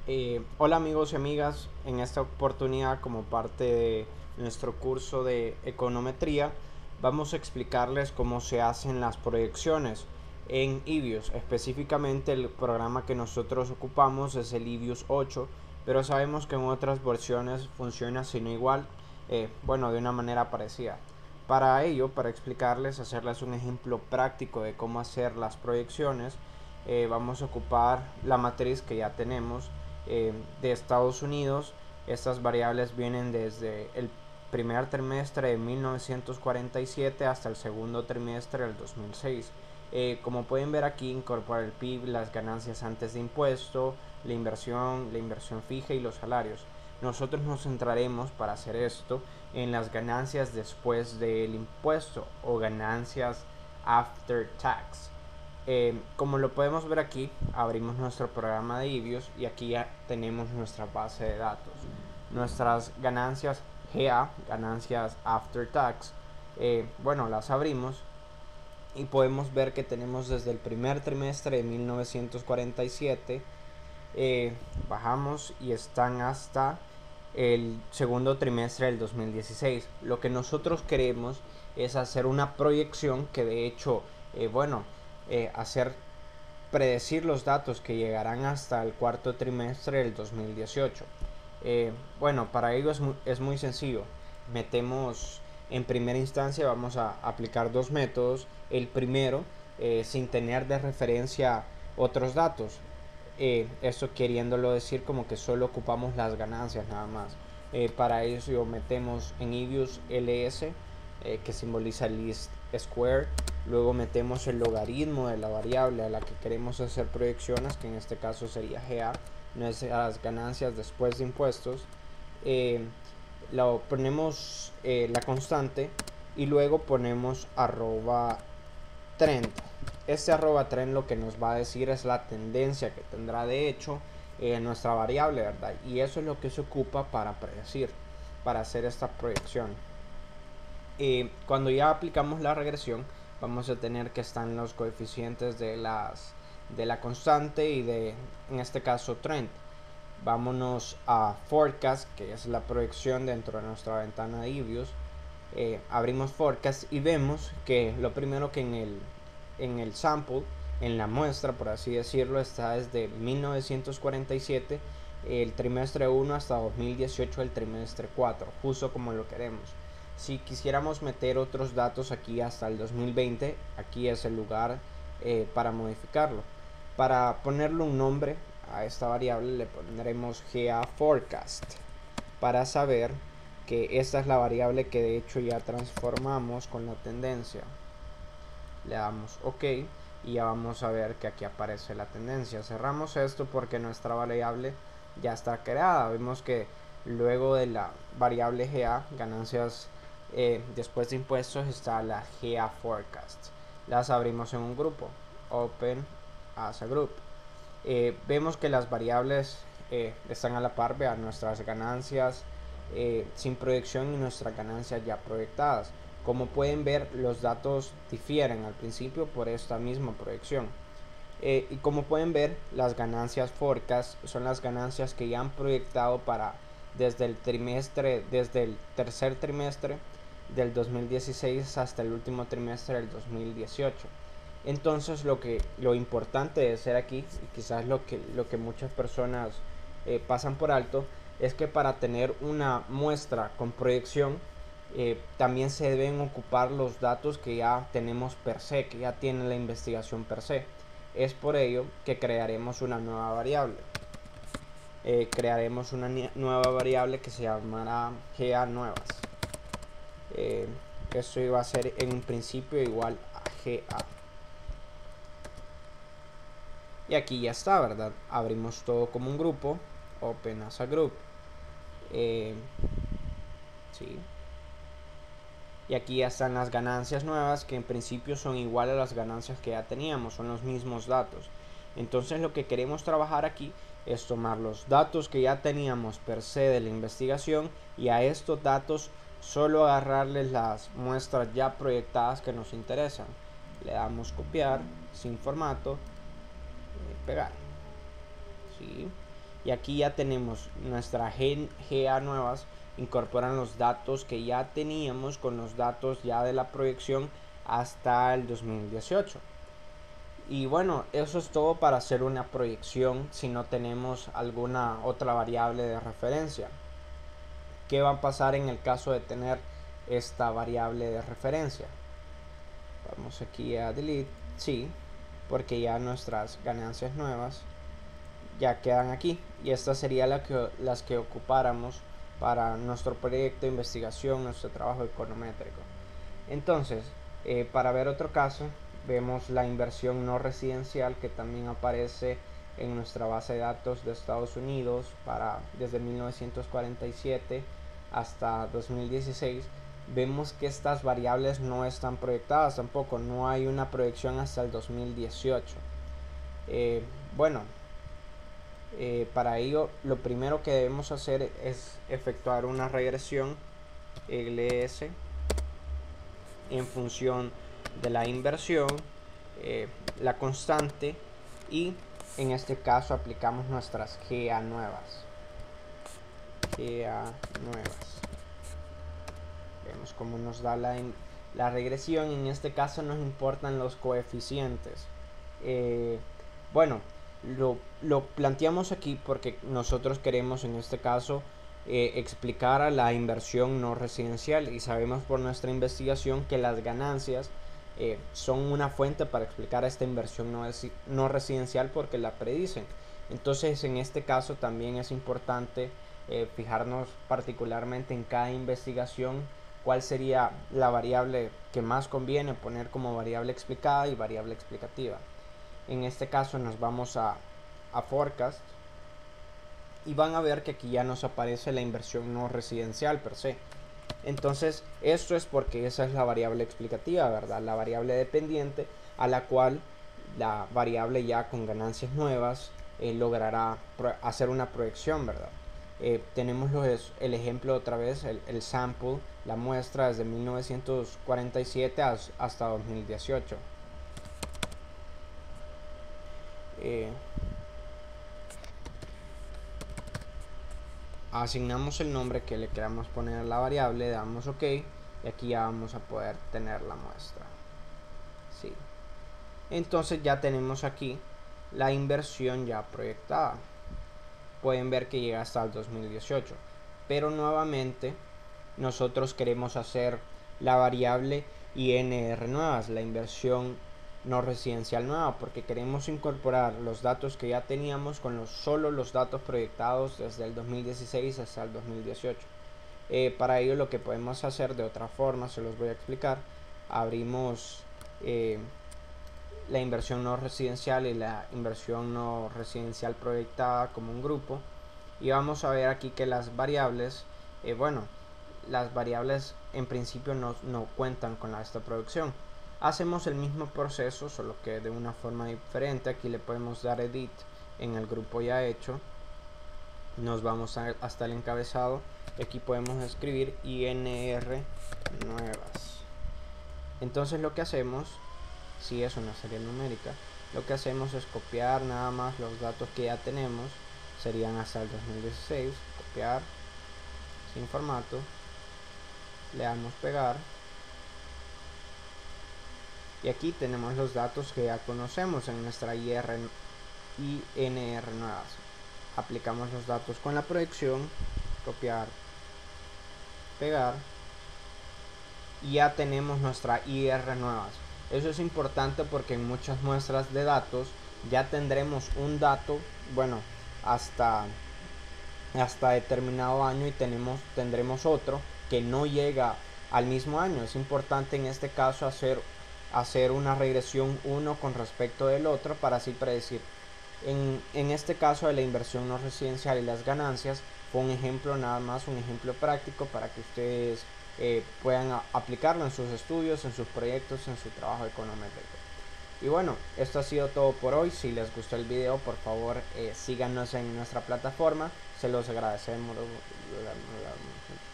Hola amigos y amigas, en esta oportunidad como parte de nuestro curso de econometría vamos a explicarles cómo se hacen las proyecciones en EViews. Específicamente el programa que nosotros ocupamos es el EViews 8, pero sabemos que en otras versiones funciona sino igual, bueno, de una manera parecida. Para ello, para explicarles, hacerles un ejemplo práctico de cómo hacer las proyecciones, vamos a ocupar la matriz que ya tenemos de Estados Unidos. Estas variables vienen desde el primer trimestre de 1947 hasta el segundo trimestre del 2006. Como pueden ver aquí, incorpora el PIB, las ganancias antes de impuesto, la inversión fija y los salarios. Nosotros nos centraremos para hacer esto en las ganancias después del impuesto o ganancias after tax. Como lo podemos ver aquí, abrimos nuestro programa de EViews y aquí ya tenemos nuestra base de datos. Nuestras ganancias GA, ganancias after tax, bueno, las abrimos y podemos ver que tenemos desde el primer trimestre de 1947, bajamos y están hasta el segundo trimestre del 2016. Lo que nosotros queremos es hacer una proyección que de hecho, hacer predecir los datos que llegarán hasta el cuarto trimestre del 2018. Bueno, para ello es muy sencillo. Metemos en primera instancia, vamos a aplicar dos métodos. El primero, sin tener de referencia otros datos. Esto queriéndolo decir como que solo ocupamos las ganancias nada más. Para eso metemos en EViews ls, que simboliza list square. Luego metemos el logaritmo de la variable a la que queremos hacer proyecciones, que en este caso sería GA, nuestras ganancias después de impuestos. Lo ponemos la constante y luego ponemos arroba trend. Este arroba trend lo que nos va a decir es la tendencia que tendrá de hecho nuestra variable, ¿verdad? Y eso es lo que se ocupa para predecir, para hacer esta proyección. Cuando ya aplicamos la regresión, vamos a tener que están los coeficientes de la constante y en este caso trend. Vámonos a forecast, que es la proyección dentro de nuestra ventana de EViews. Abrimos forecast y vemos que lo primero que en el sample, en la muestra por así decirlo, está desde 1947 el trimestre 1 hasta 2018 el trimestre 4, justo como lo queremos. Si quisiéramos meter otros datos aquí hasta el 2020, aquí es el lugar para modificarlo. Para ponerle un nombre a esta variable le pondremos GA_forecast para saber que esta es la variable que de hecho ya transformamos con la tendencia. Le damos OK y ya vamos a ver que aquí aparece la tendencia. Cerramos esto porque nuestra variable ya está creada. Vemos que luego de la variable GA, ganancias después de impuestos, está la GA forecast. Las abrimos en un grupo, open as a group. Vemos que las variables están a la par, vean nuestras ganancias sin proyección y nuestras ganancias ya proyectadas. Como pueden ver, los datos difieren al principio por esta misma proyección. Y como pueden ver, las ganancias forecast son las ganancias que ya han proyectado para desde el tercer trimestre del 2016 hasta el último trimestre del 2018. Entonces lo importante de ser aquí, y quizás lo que muchas personas pasan por alto, es que para tener una muestra con proyección también se deben ocupar los datos que ya tenemos per se, que ya tiene la investigación per se. Es por ello que crearemos una nueva variable. Crearemos una nueva variable que se llamará GA nuevas. Esto iba a ser en un principio igual a GA. Y aquí ya está, ¿verdad? Abrimos todo como un grupo, open as a group. Sí. Y aquí ya están las ganancias nuevas, que en principio son igual a las ganancias que ya teníamos, son los mismos datos. Entonces lo que queremos trabajar aquí es tomar los datos que ya teníamos per se de la investigación y a estos datos solo agarrarles las muestras ya proyectadas que nos interesan. Le damos copiar sin formato, pegar. ¿Sí? y aquí ya tenemos nuestra GA nuevas, incorporan los datos que ya teníamos con los datos ya de la proyección hasta el 2018. Y bueno, eso es todo para hacer una proyección si no tenemos alguna otra variable de referencia. ¿Qué va a pasar en el caso de tener esta variable de referencia? Vamos aquí a delete, sí, porque ya nuestras ganancias nuevas ya quedan aquí, y estas serían las que ocupáramos para nuestro proyecto de investigación, nuestro trabajo econométrico. Entonces, para ver otro caso, vemos la inversión no residencial, que también aparece en nuestra base de datos de Estados Unidos desde 1947 hasta 2016. Vemos que estas variables no están proyectadas tampoco, no hay una proyección hasta el 2018. Bueno, para ello lo primero que debemos hacer es efectuar una regresión ls en función de la inversión, la constante, y en este caso aplicamos nuestras GA nuevas. Vemos cómo nos da la regresión. En este caso nos importan los coeficientes. Bueno, lo planteamos aquí porque nosotros queremos en este caso explicar a la inversión no residencial, y sabemos por nuestra investigación que las ganancias son una fuente para explicar esta inversión no residencial porque la predicen. Entonces en este caso también es importante fijarnos particularmente en cada investigación cuál sería la variable que más conviene poner como variable explicada y variable explicativa. En este caso nos vamos a forecast y van a ver que aquí ya nos aparece la inversión no residencial per se. Entonces esto es porque esa es la variable explicativa, ¿verdad? La variable dependiente a la cual la variable ya con ganancias nuevas logrará hacer una proyección, ¿verdad? Tenemos el ejemplo otra vez, el sample, la muestra desde 1947 hasta 2018. Asignamos el nombre que le queramos poner a la variable, damos OK, y aquí ya vamos a poder tener la muestra. Sí. Entonces ya tenemos aquí la inversión ya proyectada. Pueden ver que llega hasta el 2018, pero nuevamente nosotros queremos hacer la variable INR nuevas, la inversión no residencial nueva, porque queremos incorporar los datos que ya teníamos con solo los datos proyectados desde el 2016 hasta el 2018. Para ello lo que podemos hacer de otra forma, se los voy a explicar. Abrimos la inversión no residencial y la inversión no residencial proyectada como un grupo, y vamos a ver aquí que las variables, las variables en principio no cuentan con esta proyección. Hacemos el mismo proceso, solo que de una forma diferente. Aquí le podemos dar edit en el grupo ya hecho, nos vamos hasta el encabezado, aquí podemos escribir INR nuevas. Entonces lo que hacemos, si es una serie numérica, lo que hacemos es copiar nada más los datos que ya tenemos, serían hasta el 2016, copiar sin formato, le damos pegar, y aquí tenemos los datos que ya conocemos en nuestra INR nuevas. Aplicamos los datos con la proyección, copiar, pegar, y ya tenemos nuestra IR nuevas. Eso es importante porque en muchas muestras de datos ya tendremos un dato, hasta determinado año, y tendremos otro que no llega al mismo año. Es importante en este caso hacer una regresión uno con respecto del otro para así predecir. En este caso de la inversión no residencial y las ganancias fue un ejemplo, nada más un ejemplo práctico para que ustedes puedan aplicarlo en sus estudios, en sus proyectos, en su trabajo econométrico. Y bueno, esto ha sido todo por hoy. Si les gustó el video, por favor síganos en nuestra plataforma, se los agradecemos.